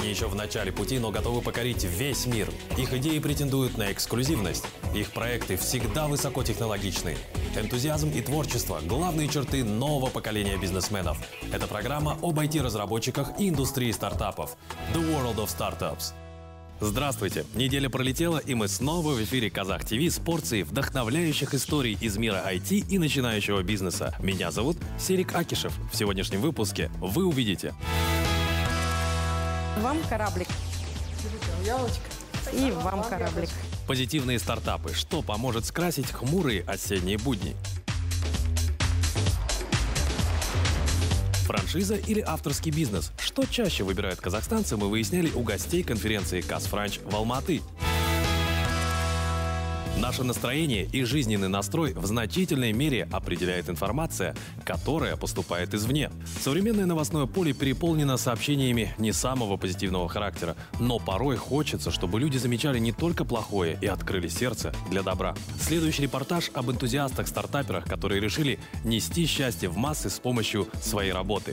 Они еще в начале пути, но готовы покорить весь мир. Их идеи претендуют на эксклюзивность. Их проекты всегда высокотехнологичны. Энтузиазм и творчество – главные черты нового поколения бизнесменов. Это программа об IT-разработчиках и индустрии стартапов. The World of Startups. Здравствуйте! Неделя пролетела, и мы снова в эфире Казах ТВ с порцией вдохновляющих историй из мира IT и начинающего бизнеса. Меня зовут Серик Акишев. В сегодняшнем выпуске вы увидите. Вам кораблик. Ялочка. И вам кораблик. Позитивные стартапы. Что поможет скрасить хмурые осенние будни? Франшиза или авторский бизнес? Что чаще выбирают казахстанцы, мы выясняли у гостей конференции Казфранч в Алматы. Наше настроение и жизненный настрой в значительной мере определяет информация, которая поступает извне. Современное новостное поле переполнено сообщениями не самого позитивного характера, но порой хочется, чтобы люди замечали не только плохое и открыли сердце для добра. Следующий репортаж об энтузиастах-стартаперах, которые решили нести счастье в массы с помощью своей работы.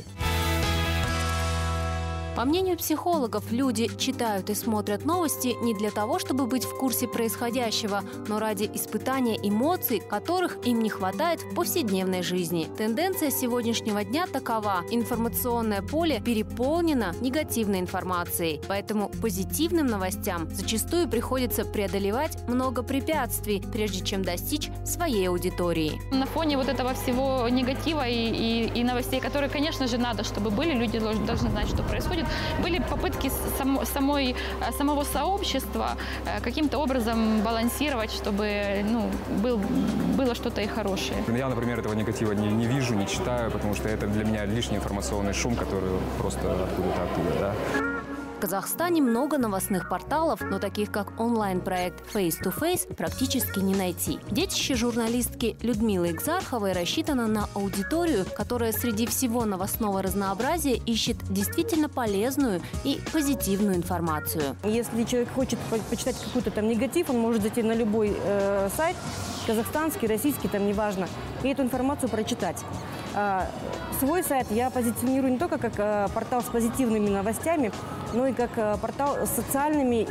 По мнению психологов, люди читают и смотрят новости не для того, чтобы быть в курсе происходящего, но ради испытания эмоций, которых им не хватает в повседневной жизни. Тенденция сегодняшнего дня такова: информационное поле переполнено негативной информацией, поэтому позитивным новостям зачастую приходится преодолевать много препятствий, прежде чем достичь своей аудитории. На фоне вот этого всего негатива и новостей, которые, конечно же, надо, чтобы были, люди должны знать, что происходит, были попытки самого сообщества каким-то образом балансировать, чтобы было что-то и хорошее. Я, например, этого негатива не вижу, не читаю, потому что это для меня лишний информационный шум, который просто откуда-то оттуда, да. В Казахстане много новостных порталов, но таких как онлайн-проект Face to Face практически не найти. Детище журналистки Людмилы Экзарховой рассчитано на аудиторию, которая среди всего новостного разнообразия ищет действительно полезную и позитивную информацию. Если человек хочет почитать какой-то там негатив, он может зайти на любой сайт, казахстанский, российский, там неважно, и эту информацию прочитать. Свой сайт я позиционирую не только как портал с позитивными новостями, но и как портал с социальной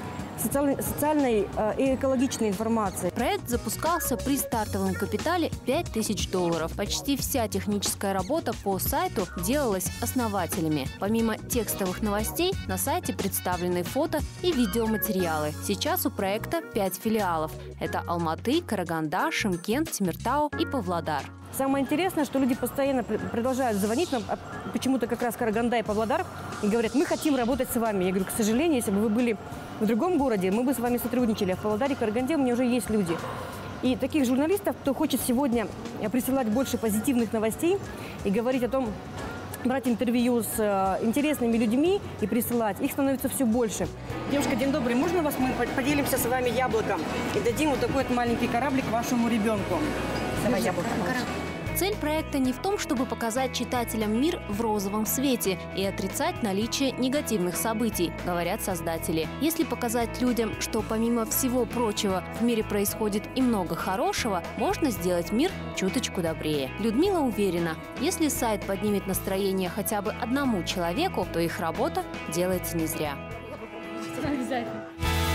и экологичной информацией. Проект запускался при стартовом капитале $5000. Почти вся техническая работа по сайту делалась основателями. Помимо текстовых новостей, на сайте представлены фото и видеоматериалы. Сейчас у проекта 5 филиалов. Это Алматы, Караганда, Шымкент, Темиртау и Павлодар. Самое интересное, что люди постоянно продолжают звонить нам, почему-то как раз Караганда и Павлодар, и говорят: мы хотим работать с вами. Я говорю: к сожалению, если бы вы были в другом городе, мы бы с вами сотрудничали. А в Павлодаре и Караганде у меня уже есть люди. И таких журналистов, кто хочет сегодня присылать больше позитивных новостей и говорить о том, брать интервью с интересными людьми и присылать, их становится все больше. Девушка, день добрый, можно мы поделимся с вами яблоком и дадим вот такой вот маленький кораблик вашему ребенку? Давай яблоко. Цель проекта не в том, чтобы показать читателям мир в розовом свете и отрицать наличие негативных событий, говорят создатели. Если показать людям, что помимо всего прочего в мире происходит и много хорошего, можно сделать мир чуточку добрее. Людмила уверена, если сайт поднимет настроение хотя бы одному человеку, то их работа делается не зря. Обязательно.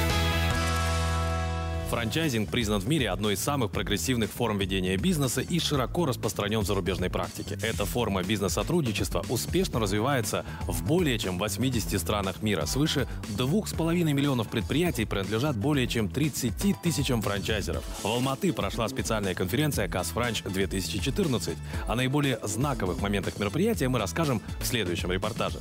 Франчайзинг признан в мире одной из самых прогрессивных форм ведения бизнеса и широко распространен в зарубежной практике. Эта форма бизнес-сотрудничества успешно развивается в более чем 80 странах мира. Свыше 2,5 миллионов предприятий принадлежат более чем 30 тысячам франчайзеров. В Алматы прошла специальная конференция Казфранч 2014. О наиболее знаковых моментах мероприятия мы расскажем в следующем репортаже.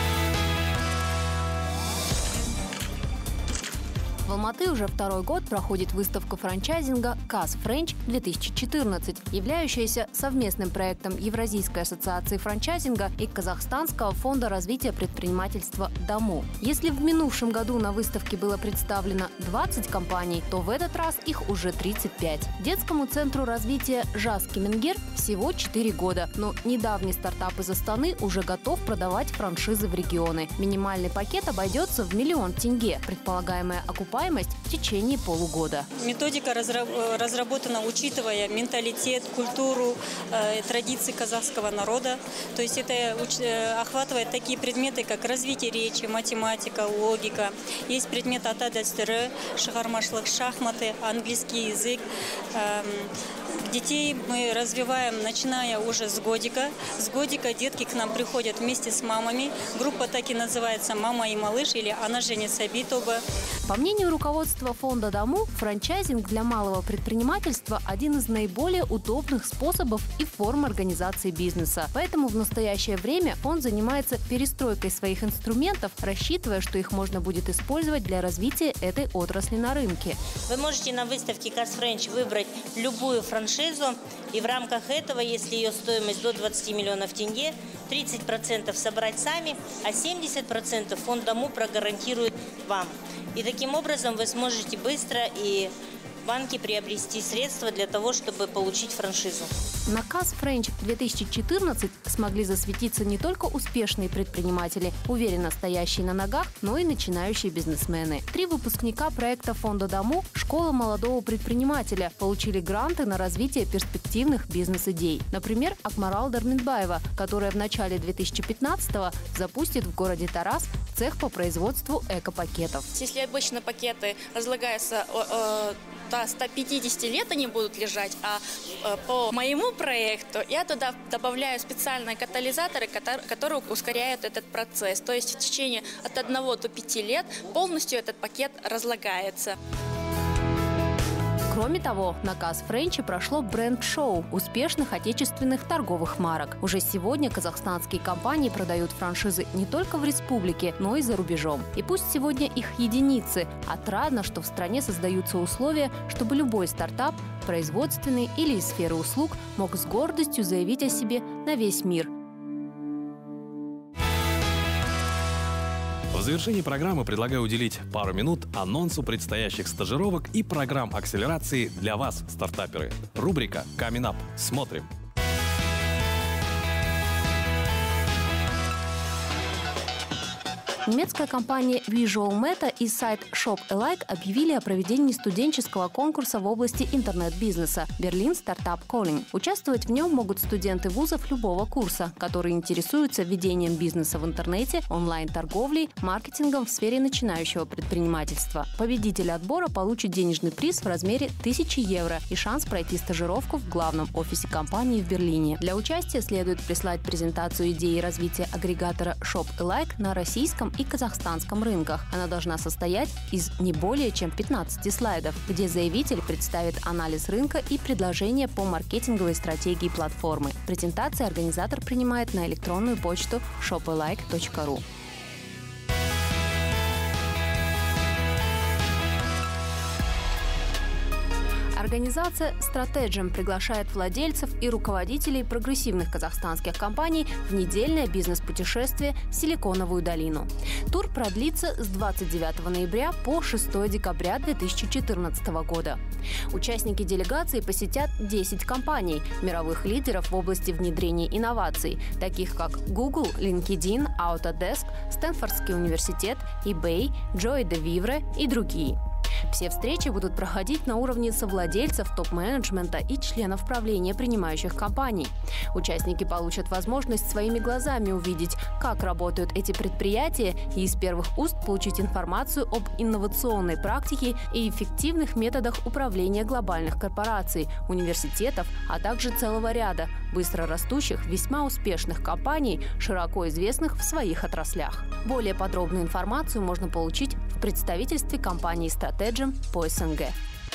В Алматы уже второй год проходит выставка франчайзинга Казфранч 2014, являющаяся совместным проектом Евразийской ассоциации франчайзинга и Казахстанского фонда развития предпринимательства «Дому». Если в минувшем году на выставке было представлено 20 компаний, то в этот раз их уже 35. Детскому центру развития «Жас Кемингер» всего 4 года, но недавний стартап из Астаны уже готов продавать франшизы в регионы. Минимальный пакет обойдется в 1 000 000 тенге. Предполагаемая оккупация окупаемость в течение полугода. Методика разработана, учитывая менталитет, культуру, традиции казахского народа. То есть это охватывает такие предметы, как развитие речи, математика, логика. Есть предмет ата дәстүрі, шығармашылық, шахматы, английский язык. Детей мы развиваем, начиная уже с годика. С годика детки к нам приходят вместе с мамами. Группа так и называется «Мама и малыш» или «Она женится битоба». По мнению руководства фонда «Дому», франчайзинг для малого предпринимательства – один из наиболее удобных способов и форм организации бизнеса. Поэтому в настоящее время фонд занимается перестройкой своих инструментов, рассчитывая, что их можно будет использовать для развития этой отрасли на рынке. Вы можете на выставке Казфренч выбрать любую франшизу, и в рамках этого, если ее стоимость до 20 миллионов тенге, 30% собрать сами, а 70% фонд «Дому» прогарантирует вам. И таким образом вы сможете быстро и в банке приобрести средства для того, чтобы получить франшизу. На Казфренч 2014 смогли засветиться не только успешные предприниматели, уверенно стоящие на ногах, но и начинающие бизнесмены. 3 выпускника проекта фонда «Дому» «Школа молодого предпринимателя» получили гранты на развитие перспективных бизнес-идей. Например, Акмарал Дарминбаева, которая в начале 2015-го запустит в городе Тарас цех по производству эко-пакетов. Если обычно пакеты разлагаются до 150 лет, они будут лежать, а по моему проекту я туда добавляю специальные катализаторы, которые ускоряют этот процесс. То есть в течение от 1 до 5 лет полностью этот пакет разлагается. Кроме того, на Казфренче прошло бренд-шоу успешных отечественных торговых марок. Уже сегодня казахстанские компании продают франшизы не только в республике, но и за рубежом. И пусть сегодня их единицы, отрадно, что в стране создаются условия, чтобы любой стартап, производственный или из сферы услуг, мог с гордостью заявить о себе на весь мир. В завершении программы предлагаю уделить пару минут анонсу предстоящих стажировок и программ акселерации для вас, стартаперы. Рубрика «Coming Up». Смотрим. Немецкая компания Visual Meta и сайт Shop Alike объявили о проведении студенческого конкурса в области интернет-бизнеса «Берлин Стартап Calling». Участвовать в нем могут студенты вузов любого курса, которые интересуются ведением бизнеса в интернете, онлайн-торговлей, маркетингом в сфере начинающего предпринимательства. Победитель отбора получит денежный приз в размере 1000 евро и шанс пройти стажировку в главном офисе компании в Берлине. Для участия следует прислать презентацию идеи развития агрегатора Shop Alike на российском и казахстанском рынках. Она должна состоять из не более чем 15 слайдов, где заявитель представит анализ рынка и предложения по маркетинговой стратегии платформы. Презентации организатор принимает на электронную почту shopalike.ru. Организация «Стратеджем» приглашает владельцев и руководителей прогрессивных казахстанских компаний в недельное бизнес-путешествие в Силиконовую долину. Тур продлится с 29 ноября по 6 декабря 2014 года. Участники делегации посетят 10 компаний, мировых лидеров в области внедрения инноваций, таких как Google, LinkedIn, Autodesk, Стэнфордский университет, eBay, Joy de Vivre и другие. Все встречи будут проходить на уровне совладельцев, топ-менеджмента и членов правления принимающих компаний. Участники получат возможность своими глазами увидеть, как работают эти предприятия, и из первых уст получить информацию об инновационной практике и эффективных методах управления глобальных корпораций, университетов, а также целого ряда быстро растущих, весьма успешных компаний, широко известных в своих отраслях. Более подробную информацию можно получить в представительстве компании «Стратеджем» по СНГ.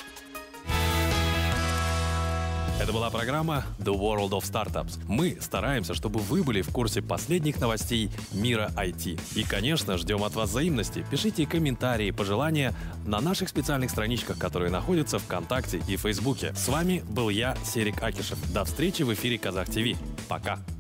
Это была программа «The World of Startups». Мы стараемся, чтобы вы были в курсе последних новостей мира IT. И, конечно, ждем от вас взаимности. Пишите комментарии, пожелания на наших специальных страничках, которые находятся ВКонтакте и Фейсбуке. С вами был я, Серик Акишев. До встречи в эфире Казах ТВ. Пока!